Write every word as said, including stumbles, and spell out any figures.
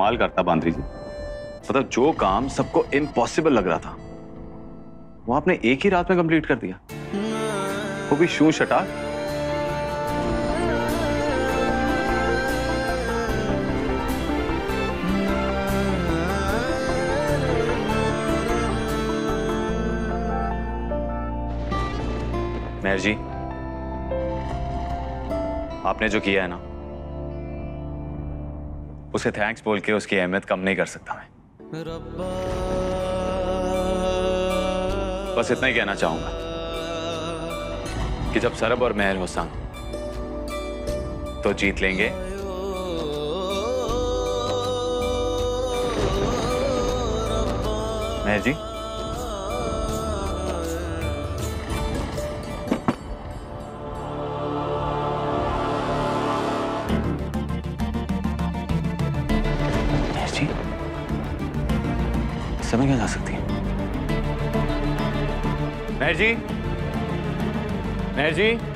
कमाल करता बांद्री जी। मतलब जो काम सबको इम्पॉसिबल लग रहा था वो आपने एक ही रात में कंप्लीट कर दिया, वो भी शू शटा। मेहर जी, आपने जो किया है ना, उसे थैंक्स बोल के उसकी अहमियत कम नहीं कर सकता मैं। बस इतना ही कहना चाहूंगा कि जब सरब और मेहर हो संग तो जीत लेंगे। मेहर जी, जी समय क्या जा सकती है? मेहर जी, मेहर जी।